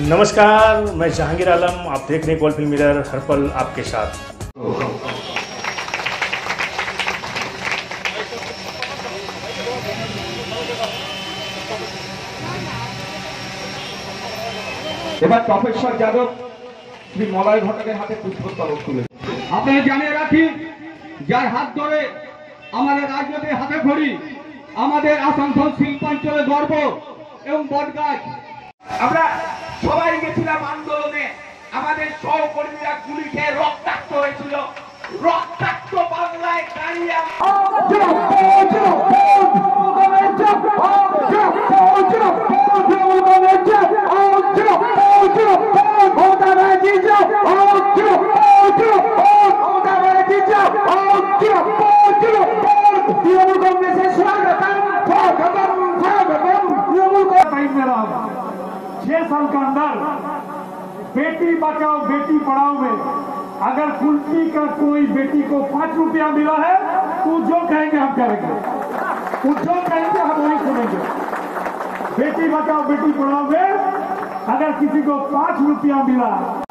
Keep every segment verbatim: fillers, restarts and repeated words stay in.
नमस्कार, मैं जहांगीर आलम। आप देख रहे हैं गोल्ड फिल्म मिरर, हर पल आपके साथ। এবার তপেশ্বর যাদব শ্রী মলয় ঘটকের হাতে পুষ্পস্তবক তুলে আপনারা জানিয়ে রাখি, যার হাত ধরে আমাদের রাজনীতির হাতে ঘড়ি, আমাদের আসানসোল শিল্পাঞ্চলে গর্ব এবং বটগাছ। আমরা সবাই গেছিলাম আন্দোলনে, আমাদের সহকর্মীরা গুলি খেয়ে রক্তাক্ত হয়েছিল। রক্তাক্ত বাংলায় দাঁড়িয়ে छह साल के अंदर बेटी बचाओ बेटी पढ़ाओ में अगर कुल्फी का कोई बेटी को पांच रुपया मिला है तो जो कहेंगे हम करेंगे, वो जो कहेंगे हम वही सुनेंगे। बेटी बचाओ बेटी पढ़ाओ में अगर किसी को पांच रुपया मिला,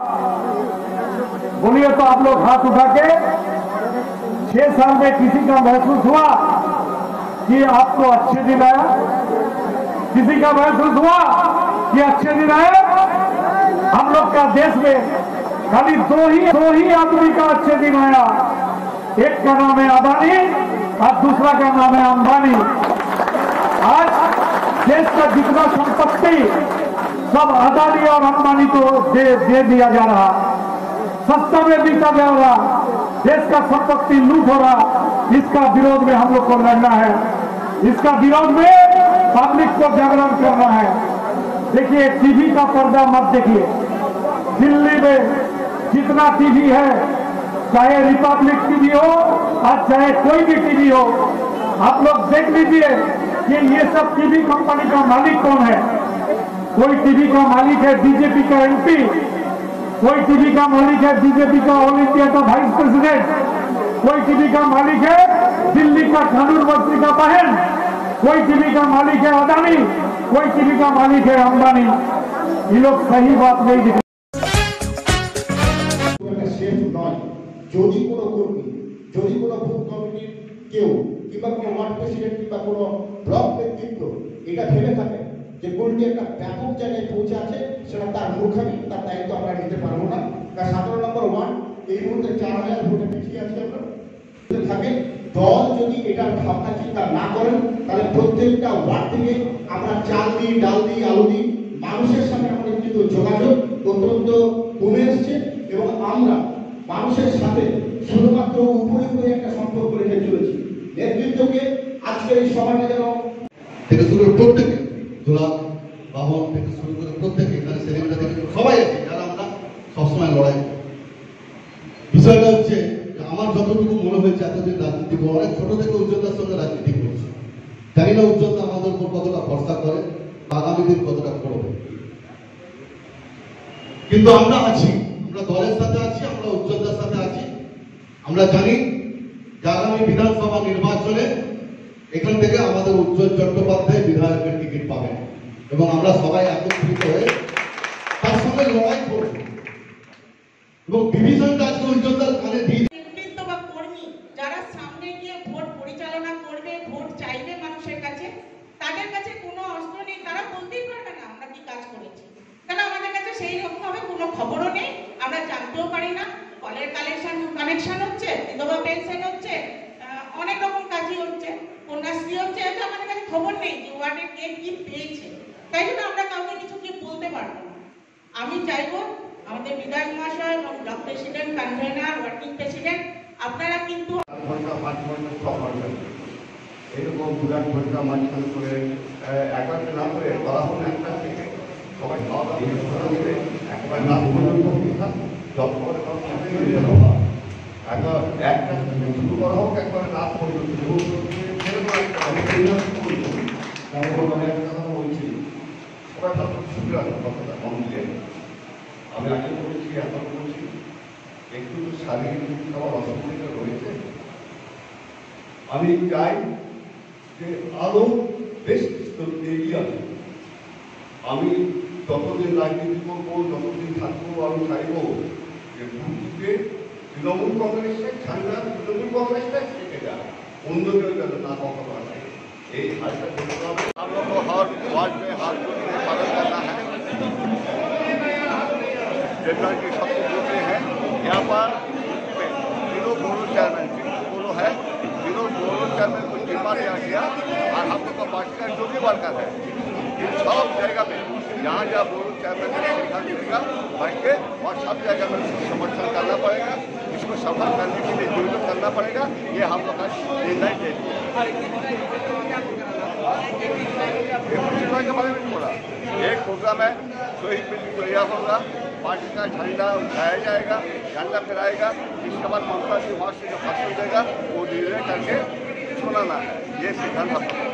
बोलिए तो आप लोग हाथ उठा के। छह साल में किसी का महसूस हुआ कि आपको अच्छे दिन आया? किसी का महसूस हुआ कि अच्छे दिन आए? हम लोग का देश में खाली दो ही दो ही आदमी का अच्छे दिन आया। एक का नाम है अदानी और दूसरा का नाम है अंबानी। आज देश का जितना संपत्ति सब अदानी और अंबानी को दे, दे दिया जा रहा, सस्ता में बीता जा रहा, देश का संपत्ति लूट हो रहा। इसका विरोध में हम लोग को लड़ना है। इसका विरोध में पब्लिक को जागरण करना है। देखिए, टीवी का पर्दा मत देखिए। दिल्ली में जितना टीवी है, चाहे रिपब्लिक टीवी हो और चाहे कोई भी टीवी हो, आप लोग देख लीजिए कि ये सब टीवी कंपनी का मालिक कौन है। कोई टीवी का मालिक है बीजेपी का एमपी, कोई टीवी का मालिक है बीजेपी का ऑल इंडिया का वाइस प्रेसिडेंट, कोई टीवी का मालिक है दिल्ली का कानून मंत्री का बहन, कोई टीवी का मालिक है अदानी, कोई टीवी का मालिक है अंबानी। ये लोग सही बात नहीं दिख। যদি কোনো কর্মী, যদি কোনো বুথ কমিটির কেউ কিংবা কোনো ওয়ার্ড প্রেসিডেন্ট কিংবা কোনো ব্লক নেতৃত্ব এটা ভেবে থাকে যে কোনটি একটা ব্যাপক জায়গায় পৌঁছে আছে, সেটা তার মূর্খামি, তার দায়িত্ব আমরা নিতে পারবো না। কারণ সতেরো নম্বর ওয়ার্ড এই মুহূর্তে চার হাজার ভোটে পিছিয়ে আছি আমরা। থাকে দল যদি এটার ভাবনা চিন্তা না করেন, তাহলে প্রত্যেকটা ওয়ার্ড থেকে আমরা চাল দিই, ডাল দিই, আলু দিই। মানুষের সাথে আমাদের কিন্তু যোগাযোগ অত্যন্ত কমে এসছে এবং আমরা মানুষের সাথে শুধুমাত্র উপরে উপরে একটা সম্পর্ক রেখে চলেছি। নেতৃত্বকে আজকের এই সভাটা যেন থেকে শুরু করে প্রত্যেকে, দোলা বাহন থেকে শুরু করে প্রত্যেকে, এখানে সেলিমটা থেকে সবাই আছে যারা আমরা সবসময় লড়াই। বিষয়টা হচ্ছে আমার যতটুকু মনে হয়েছে এতদিন রাজনীতি করে, অনেক ছোট থেকে উজ্জ্বলতার সঙ্গে রাজনীতি করছি। জানি না উজ্জ্বলতা আমাদের উপর কতটা ভরসা করে, আগামী দিন কতটা করবে, কিন্তু আমরা আছি, আমরা দলের সাথে আছি, আমরা উজ্জ্বলতার সাথে আছি। আমরা জানি যে আগামী বিধানসভা নির্বাচনে এখান থেকে আমাদের উজ্জ্বল চট্টোপাধ্যায় বিধায়কের টিকিট পাবেন এবং আমরা সবাই একত্রিত হয়ে তার সঙ্গে লড়াই করব এবং ডিভিশনটা আজকে উজ্জ্বলতার কানে দিয়ে নেতৃত্ব বা কর্মী যারা সামনে গিয়ে ভোট পরিচালনা করবে, ভোট চাইবে মানুষের কাছে, তাদের কাছে কোনো অস্ত্র নেই। তারা বলতেই পারবে না আমরা কি কাজ করেছি, কারণ আমাদের কাছে সেই রকম ভাবে কোনো খবরও নেই, আমরা জানতেও পারি না। কলের কালেকশন কানেকশন হচ্ছে, বিধবা পেনশন হচ্ছে, অনেক রকম কাজই হচ্ছে, কন্যাশ্রী হচ্ছে, এটা আমাদের কাছে খবর নেই যে ওয়ার্ডে কে কি পেয়েছে। তাই জন্য আমরা কাউকে কিছু কি বলতে পারবো না। আমি চাইবো আমাদের বিধায়ক মহাশয় এবং block president, convener, working president, আপনারা কিন্তু এরকম বিরাট ভূমিকা মাঝখানে করে একবারে না করে ফলাফল একটা থেকে সবাই একবার না একটা শুরু করা হোক, একবারে লাভ পর্যন্ত আমি একটা কথা বলছি, সবাই সুবিধা কথাটা কম দিলে আমি আগে বলেছি, এখন বলছি, একটু শারীরিক আমার অসুবিধা রয়েছে। আমি চাই যে আরো বেশ কিছু এগিয়ে আসে। আমি যতদিন রাজনীতি করবো, যতদিন থাকবো, আমি চাইবো যে ভোটকে তৃণমূল কংগ্রেসের ঠান্ডা তৃণমূল কংগ্রেসটাই থেকে যায়, অন্য কেউ যেন না কখনো আসে। এই হালটা করতে হবে। हम लोग को हर वार्ड में हाथ पालन करना है। जनरल की सबको बोलते हैं यहाँ पर तीनों बोरो चेयरमैन तीनों बोरो है, तीनों बोरो चेयरमैन को जिम्मा दिया गया और हम लोग का पार्टी का जो भी वर्कर है इन सब जगह में जहाँ जहाँ बोरो चेयरमैन का मिलेगा बैठ के और सब जगह में इसको समर्थन करना पड़ेगा, इसको सफल करने के लिए जो जो करना पड़ेगा ये हम लोग का निर्णय ले के बारे में बोला। एक प्रोग्राम है शहीद बिल्डिंग को यह होगा, पार्टी का झंडा उठाया जाएगा, झंडा फहराएगा, इसके बाद ममता जी वहाँ से जो भाषण देगा वो निर्णय करके सुनाना है। ये सिद्धांत हम